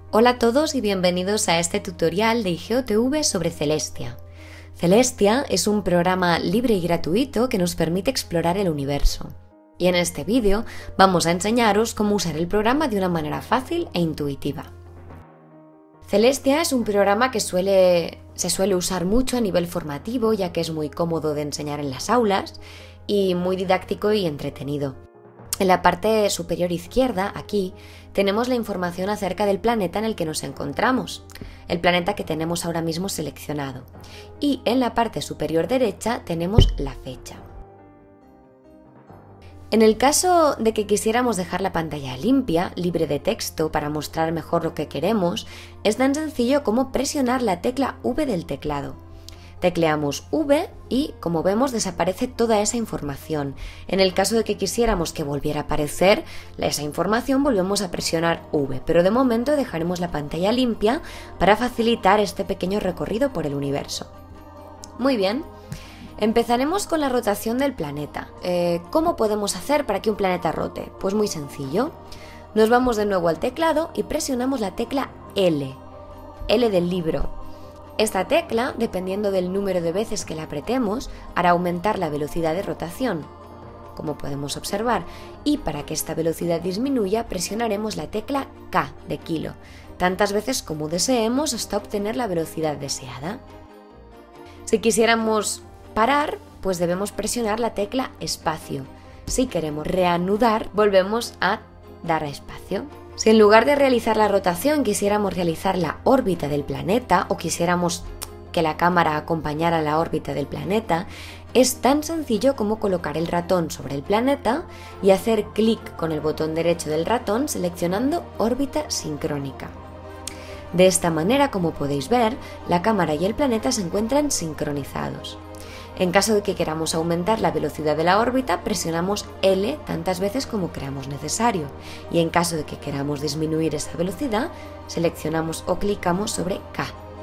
Hola a todos y bienvenidos a este tutorial de IGeoTV sobre Celestia. Celestia es un programa libre y gratuito que nos permite explorar el universo. Y en este vídeo vamos a enseñaros cómo usar el programa de una manera fácil e intuitiva. Celestia es un programa que se suele usar mucho a nivel formativo, ya que es muy cómodo de enseñar en las aulas y muy didáctico y entretenido. En la parte superior izquierda, aquí, tenemos la información acerca del planeta en el que nos encontramos, el planeta que tenemos ahora mismo seleccionado. Y en la parte superior derecha tenemos la fecha. En el caso de que quisiéramos dejar la pantalla limpia, libre de texto, para mostrar mejor lo que queremos, es tan sencillo como presionar la tecla V del teclado. Tecleamos V y, como vemos, desaparece toda esa información. En el caso de que quisiéramos que volviera a aparecer esa información, volvemos a presionar V, pero de momento dejaremos la pantalla limpia para facilitar este pequeño recorrido por el universo. Muy bien, empezaremos con la rotación del planeta. ¿Cómo podemos hacer para que un planeta rote? Pues muy sencillo. Nos vamos de nuevo al teclado y presionamos la tecla L del libro. Esta tecla, dependiendo del número de veces que la apretemos, hará aumentar la velocidad de rotación, como podemos observar, y para que esta velocidad disminuya presionaremos la tecla K de kilo, tantas veces como deseemos hasta obtener la velocidad deseada. Si quisiéramos parar, pues debemos presionar la tecla espacio. Si queremos reanudar, volvemos a dar a espacio. Si en lugar de realizar la rotación quisiéramos realizar la órbita del planeta o quisiéramos que la cámara acompañara la órbita del planeta, es tan sencillo como colocar el ratón sobre el planeta y hacer clic con el botón derecho del ratón seleccionando órbita sincrónica. De esta manera, como podéis ver, la cámara y el planeta se encuentran sincronizados. En caso de que queramos aumentar la velocidad de la órbita, presionamos L tantas veces como creamos necesario. Y en caso de que queramos disminuir esa velocidad, seleccionamos o clicamos sobre K.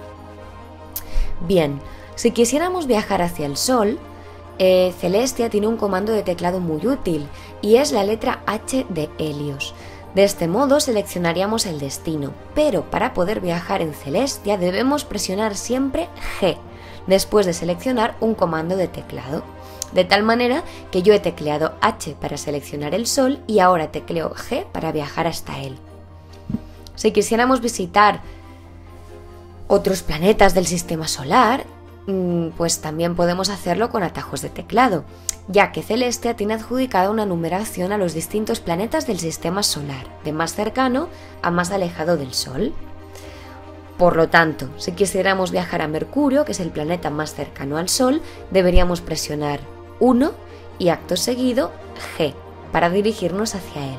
Bien, si quisiéramos viajar hacia el Sol, Celestia tiene un comando de teclado muy útil y es la letra H de Helios. De este modo seleccionaríamos el destino, pero para poder viajar en Celestia debemos presionar siempre G, después de seleccionar un comando de teclado. De tal manera que yo he tecleado H para seleccionar el Sol y ahora tecleo G para viajar hasta él. Si quisiéramos visitar otros planetas del sistema solar, pues también podemos hacerlo con atajos de teclado, ya que Celestia tiene adjudicada una numeración a los distintos planetas del sistema solar, de más cercano a más alejado del Sol. Por lo tanto, si quisiéramos viajar a Mercurio, que es el planeta más cercano al Sol, deberíamos presionar 1 y acto seguido G para dirigirnos hacia él.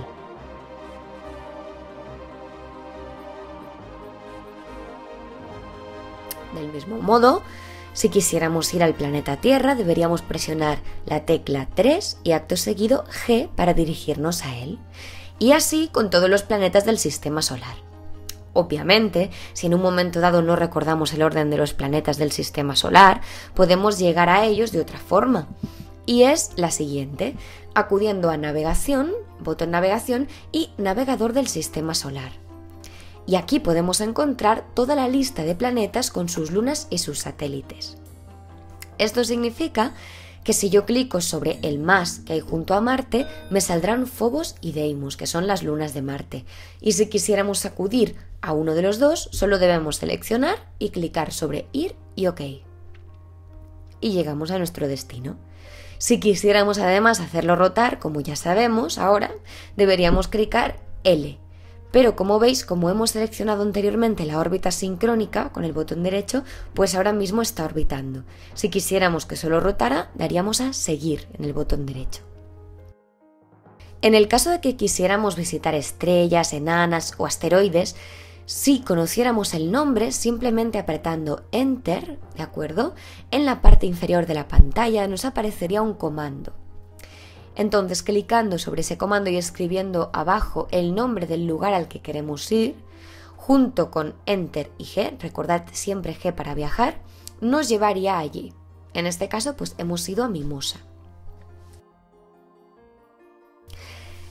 Del mismo modo, si quisiéramos ir al planeta Tierra, deberíamos presionar la tecla 3 y acto seguido G para dirigirnos a él. Y así con todos los planetas del sistema solar. Obviamente, si en un momento dado no recordamos el orden de los planetas del sistema solar, podemos llegar a ellos de otra forma. Y es la siguiente, acudiendo a Navegación, botón Navegación y Navegador del sistema solar. Y aquí podemos encontrar toda la lista de planetas con sus lunas y sus satélites. Esto significa que si yo clico sobre el más que hay junto a Marte, me saldrán Phobos y Deimos, que son las lunas de Marte. Y si quisiéramos acudir a uno de los dos, solo debemos seleccionar y clicar sobre Ir y OK. Y llegamos a nuestro destino. Si quisiéramos además hacerlo rotar, como ya sabemos ahora, deberíamos clicar L. Pero como veis, como hemos seleccionado anteriormente la órbita sincrónica con el botón derecho, pues ahora mismo está orbitando. Si quisiéramos que solo rotara, daríamos a Seguir en el botón derecho. En el caso de que quisiéramos visitar estrellas, enanas o asteroides, si conociéramos el nombre, simplemente apretando Enter, ¿de acuerdo? En la parte inferior de la pantalla nos aparecería un comando. Entonces, clicando sobre ese comando y escribiendo abajo el nombre del lugar al que queremos ir, junto con Enter y G, recordad siempre G para viajar, nos llevaría allí. En este caso, pues hemos ido a Mimosa.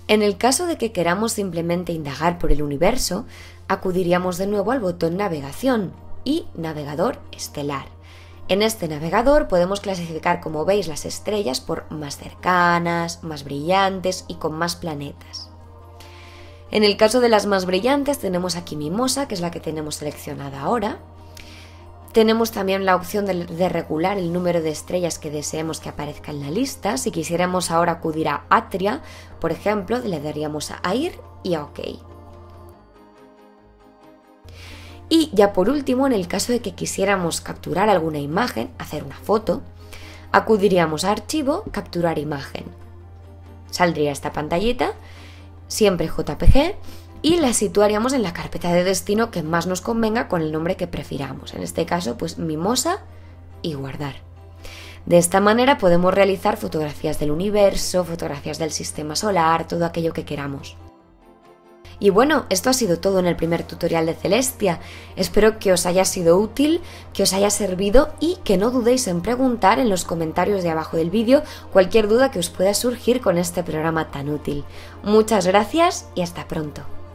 En el caso de que queramos simplemente indagar por el universo, acudiríamos de nuevo al botón Navegación y Navegador estelar. En este navegador podemos clasificar, como veis, las estrellas por más cercanas, más brillantes y con más planetas. En el caso de las más brillantes tenemos aquí Mimosa, que es la que tenemos seleccionada ahora. Tenemos también la opción de regular el número de estrellas que deseemos que aparezca en la lista. Si quisiéramos ahora acudir a Atria, por ejemplo, le daríamos a ir y a OK. Y ya por último, en el caso de que quisiéramos capturar alguna imagen, hacer una foto, acudiríamos a Archivo, Capturar imagen. Saldría esta pantallita, siempre JPG, y la situaríamos en la carpeta de destino que más nos convenga con el nombre que prefiramos. En este caso, pues Mimosa y guardar. De esta manera podemos realizar fotografías del universo, fotografías del sistema solar, todo aquello que queramos. Y bueno, esto ha sido todo en el primer tutorial de Celestia. Espero que os haya sido útil, que os haya servido y que no dudéis en preguntar en los comentarios de abajo del vídeo cualquier duda que os pueda surgir con este programa tan útil. Muchas gracias y hasta pronto.